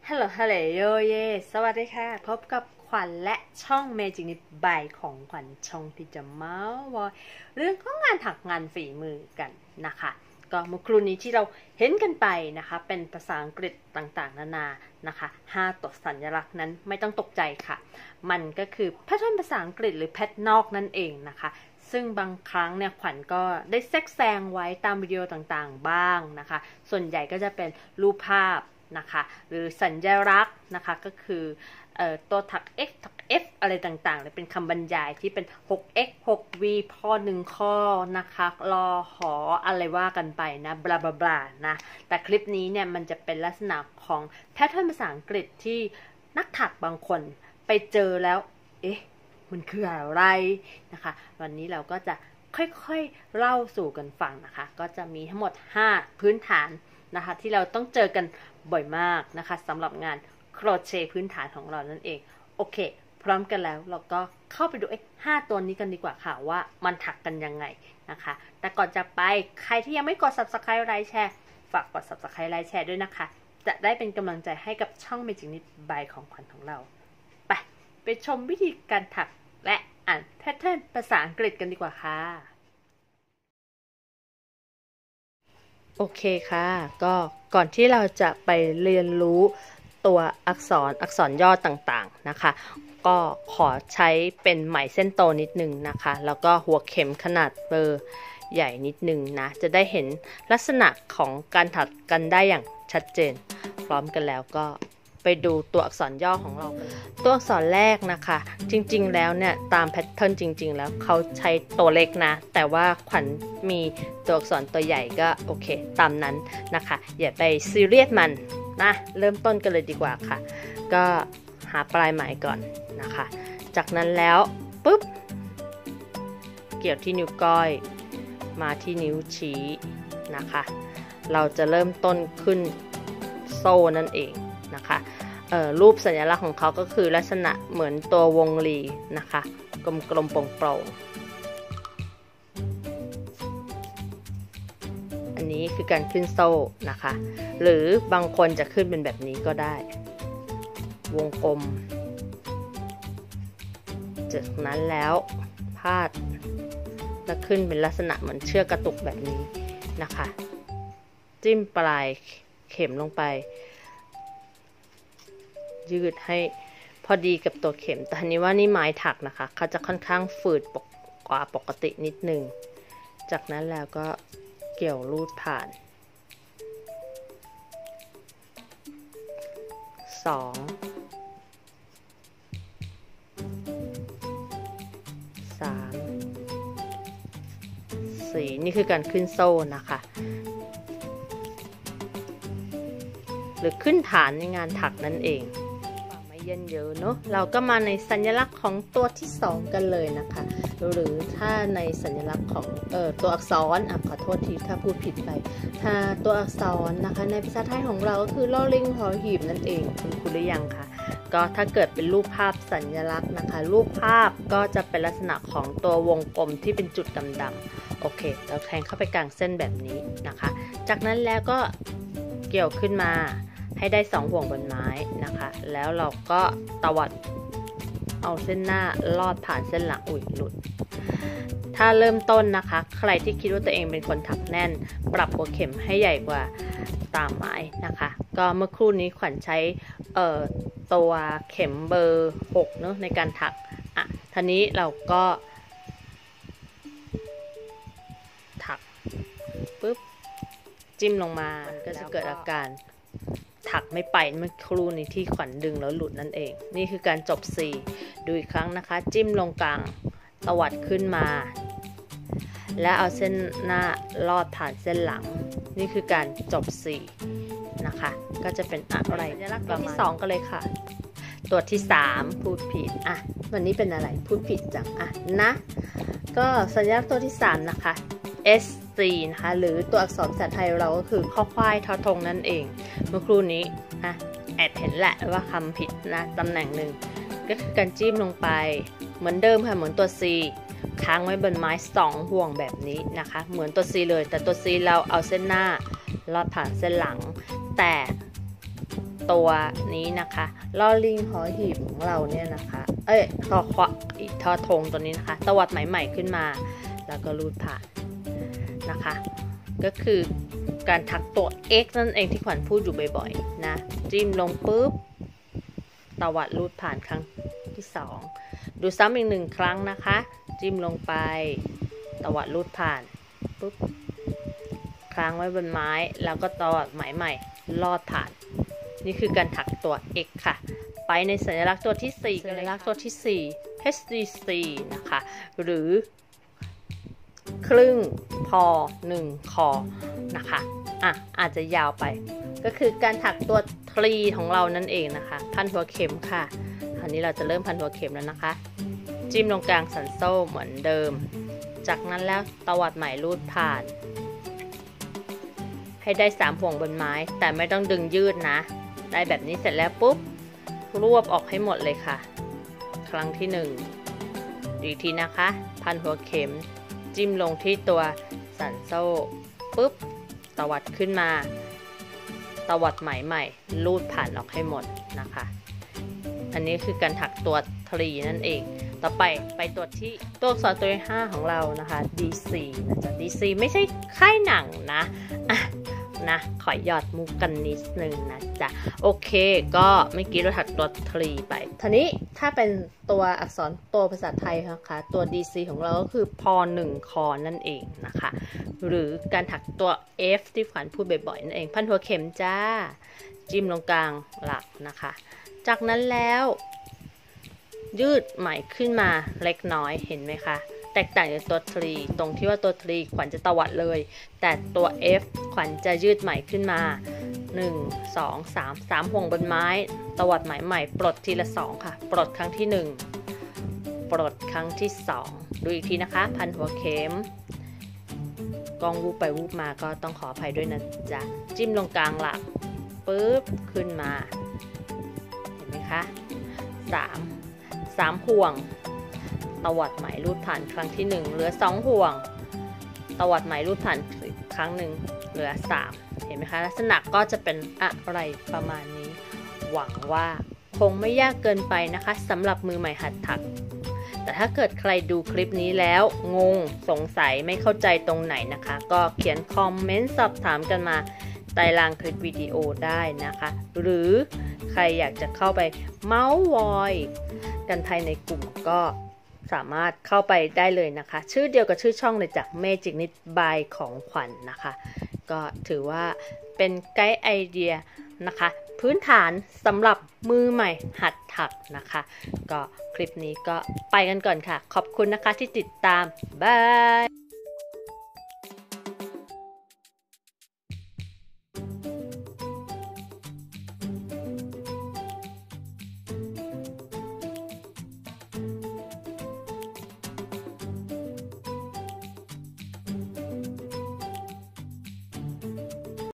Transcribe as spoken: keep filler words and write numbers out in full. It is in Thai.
ฮัลโหลฮัลโหลโยเยสวัสดีค่ะพบกับขวัญและช่องเมจิกนิดบายของขวัญช่องที่จะเมาส์วอยเรื่องของงานถักงานฝีมือกันนะคะก็เมื่อครู่นี้ที่เราเห็นกันไปนะคะเป็นภาษาอังกฤษต่างๆนานานะคะห้าตัวสัญลักษณ์นั้นไม่ต้องตกใจค่ะมันก็คือแพทเทิร์นภาษาอังกฤษหรือแพทนอกนั่นเองนะคะซึ่งบางครั้งเนี่ยขวัญก็ได้แทรกแซงไว้ตามวิดีโอต่างๆบ้างนะคะส่วนใหญ่ก็จะเป็นรูปภาพนะคะหรือสัญลักษณ์นะคะก็คือเอ่อตัวถัก x ถัก f อะไรต่างๆหรือเป็นคำบรรยายที่เป็น หก x หก v ข้อหนึ่งข้อนะคะรอหออะไรว่ากันไปนะบลาบลาบลานะแต่คลิปนี้เนี่ยมันจะเป็นลักษณะของแพทเทิร์นภาษาอังกฤษที่นักถักบางคนไปเจอแล้วเอ๊ะมันคืออะไรนะคะวันนี้เราก็จะค่อยๆเล่าสู่กันฟังนะคะก็จะมีทั้งหมดห้าพื้นฐานนะคะที่เราต้องเจอกันบ่อยมากนะคะสำหรับงานโครเชต์พื้นฐานของเรานั่นเองโอเคพร้อมกันแล้วเราก็เข้าไปดูไอ้ห้าตัวนี้กันดีกว่าค่ะว่ามันถักกันยังไงนะคะแต่ก่อนจะไปใครที่ยังไม่กด ซับสไครบ์ ไลค์แชร์ฝากกด ซับสไครบ์ ไลค์แชร์ด้วยนะคะจะได้เป็นกำลังใจให้กับช่องเมจิกนิดบายของขวัญของเราไปไปชมวิธีการถักและอ่านแพทเทิร์นภาษาอังกฤษกันดีกว่าค่ะโอเคค่ะก็ก่อนที่เราจะไปเรียนรู้ตัวอักษรอักษรย่อต่างๆนะคะก็ขอใช้เป็นไหมเส้นโตนิดนึงนะคะแล้วก็หัวเข็มขนาดเบอร์ใหญ่นิดนึงนะจะได้เห็นลักษณะของการถักกันได้อย่างชัดเจนพร้อมกันแล้วก็ไปดูตัวอักษรย่อของเราตัวอักษรแรกนะคะจริงๆแล้วเนี่ยตามแพทเทิร์นจริงๆแล้วเขาใช้ตัวเล็กนะแต่ว่าขวัญมีตัวอักษรตัวใหญ่ก็โอเคตามนั้นนะคะอย่าไปซีเรียสมันนะเริ่มต้นกันเลยดีกว่าค่ะก็หาปลายไหมก่อนนะคะจากนั้นแล้วปุ๊บเกี่ยวที่นิ้วก้อยมาที่นิ้วชี้นะคะเราจะเริ่มต้นขึ้นโซ่นั่นเองนะคะรูปสัญลักษณ์ของเขาก็คือลักษณะเหมือนตัววงรีนะคะกลมๆโปร่งๆอันนี้คือการขึ้นโซ่นะคะหรือบางคนจะขึ้นเป็นแบบนี้ก็ได้วงกลมจากนั้นแล้วพาดแล้วขึ้นเป็นลักษณะเหมือนเชือกกระตุกแบบนี้นะคะจิ้มปลายเข็มลงไปยืดให้พอดีกับตัวเข็มแต่ทีนี้ว่านี่ไม้ถักนะคะเขาจะค่อนข้างฝืดกว่าปกตินิดนึงจากนั้นแล้วก็เกี่ยวลูดผ่านสองสามสี่นี่คือการขึ้นโซ่นะคะหรือขึ้นฐานในงานถักนั่นเองไม่เยินเยอะเนาะเราก็มาในสัญลักษณ์ของตัวที่สองกันเลยนะคะหรือถ้าในสัญลักษณ์ของเอ่อตัวอักษรอ่ะขอโทษทีถ้าพูดผิดไปถ้าตัวอักษรนะคะในภาษาไทยของเราก็คือลอลิงหอหีบนั่นเองคุณคุณหรือยังคะก็ถ้าเกิดเป็นรูปภาพสัญลักษณ์นะคะรูปภาพก็จะเป็นลักษณะของตัววงกลมที่เป็นจุดดำๆโอเคเราแทงเข้าไปกลางเส้นแบบนี้นะคะจากนั้นแล้วก็เกี่ยวขึ้นมาให้ได้สองห่วงบนไม้นะคะแล้วเราก็ตวัดเอาเส้นหน้าลอดผ่านเส้นหลังอุ่ยหลุดถ้าเริ่มต้นนะคะใครที่คิดว่าตัวเองเป็นคนถักแน่นปรับหัวเข็มให้ใหญ่กว่าตามไม้นะคะก็เมื่อครู่นี้ขวัญใช้เอ่อตัวเข็มเบอร์หกเนาะในการถักอ่ะทีนี้เราก็ถักปุ๊บจิ้มลงมาก็จะเกิดอาการถักไม่ไปเมื่อครู่นี้ที่ขวัญดึงแล้วหลุดนั่นเองนี่คือการจบสี่ดูอีกครั้งนะคะจิ้มลงกลางตวัดขึ้นมาและเอาเส้นหน้าลอดผ่านเส้นหลังนี่คือการจบสี่นะคะก็จะเป็นอะไรสัญลักษณ์ตัวที่สองก็เลยค่ะตัวที่สามพูดผิดอ่ะวันนี้เป็นอะไรพูดผิดจังอ่ะนะก็สัญลักษณ์ตัวที่สามนะคะ Sนะคะหรือตัวอักษรภาษาไทยเราก็คือข้อควายทอทงนั่นเองเมื่อครู่นี้อ่ะแอบเห็นแหละว่าคำผิดนะตำแหน่งหนึ่งก็คือการจิ้มลงไปเหมือนเดิมค่ะเหมือนตัว C ค้างไว้บนไม้สองห่วงแบบนี้นะคะเหมือนตัว C เลยแต่ตัว C เราเอาเส้นหน้าลอดผ่านเส้นหลังแต่ตัวนี้นะคะลอลิงหอหีบของเราเนี่ยนะคะเอ้ยทอควะอีกทอทงตัวนี้นะคะตวัดไหมใหม่ขึ้นมาแล้วก็รูดผ่านนะคะก็คือการถักตัว x นั่นเองที่ขวัญพูดอยู่บ่อยๆนะจิ้มลงปุ๊บตวัดรูดผ่านครั้งที่สองดูซ้ำอีกหนึ่งครั้งนะคะจิ้มลงไปตวัดรูดผ่านปุ๊บค้างไว้บนไม้แล้วก็ตวัดไหมใหม่ลอดผ่านนี่คือการถักตัว x ค่ะไปในสัญลักษณ์ตัวที่สี่สัญลักษณ์ตัวที่สี่ เอช ดี ซี นะคะหรือครึ่งพอหนึ่งคอนะคะอ่ะอาจจะยาวไปก็คือการถักตัวทรีของเรานั่นเองนะคะพันหัวเข็มค่ะคราวนี้เราจะเริ่มพันหัวเข็มแล้วนะคะจิ้มลงกลางสันโซ่เหมือนเดิมจากนั้นแล้วตวัดไหมรูดผ่านให้ได้สามห่วงบนไม้แต่ไม่ต้องดึงยืดนะได้แบบนี้เสร็จแล้วปุ๊บรวบออกให้หมดเลยค่ะครั้งที่หนึ่งอีกทีนะคะพันหัวเข็มจิ้มลงที่ตัวสันโซ่ปุ๊บตวัดขึ้นมาตวัดไหมใหม่รูดผ่านออกให้หมดนะคะอันนี้คือการถักตัวทรีนั่นเองต่อไปไปตัวที่ตัวอักษรตัวที่ห้าของเรานะคะ ดี ซี นะจ๊ะ ดี ซี ไม่ใช่ค่ายหนังนะอ่ะนะขอหยอดมุกกันนิดนึงนะจ๊ะโอเคก็เมื่อกี้เราถักตัวทรีไปทีนี้ถ้าเป็นตัวอักษรตัวภาษาไทยนะคะตัว ดี ซี ของเราก็คือพอหนึ่งคอนั่นเองนะคะหรือการถักตัว F ที่ขวัญพูดบ่อยๆนั่นเองพันหัวเข็มจ้าจิ้มลงกลางหลักนะคะจากนั้นแล้วยืดไหมขึ้นมาเล็กน้อยเห็นไหมคะแตกต่างจากตัวทรีตรงที่ว่าตัวทรีขวัญจะตวัดเลยแต่ตัว F ขวัญจะยืดไหมขึ้นมาหนึ่ง สอง สาม สามห่วงบนไม้ตวัดไหมใหม่ปลดทีละสองค่ะปลดครั้งที่หนึ่งปลดครั้งที่สองดูอีกทีนะคะพันหัวเข็มกองวูบไปวูบมาก็ต้องขออภัยด้วยนะจ๊ะจิ้มลงกลางหลักปึ๊บขึ้นมาเห็นไหมคะสามสามห่วงตวัดไหมรูดผ่านครั้งที่หนึ่งเหลือสองห่วงตวัดไหมรูดผ่านอีกครั้งหนึ่งเหลือสามเห็นไหมคะลักษณะก็จะเป็นอะไรประมาณนี้หวังว่าคงไม่ยากเกินไปนะคะสำหรับมือใหม่หัดถักแต่ถ้าเกิดใครดูคลิปนี้แล้วงงสงสัยไม่เข้าใจตรงไหนนะคะก็เขียนคอมเมนต์สอบถามกันมาใต้ล่างคลิปวิดีโอได้นะคะหรือใครอยากจะเข้าไปเมาส์วอยกันภายในกลุ่มก็สามารถเข้าไปได้เลยนะคะชื่อเดียวกับชื่อช่องเลยจาก Magic Knit by ของขวัญ นนะคะก็ถือว่าเป็นไกด์ไอเดียนะคะพื้นฐานสำหรับมือใหม่หัดถักนะคะก็คลิปนี้ก็ไปกันก่อนค่ะขอบคุณนะคะที่ติดตามบาย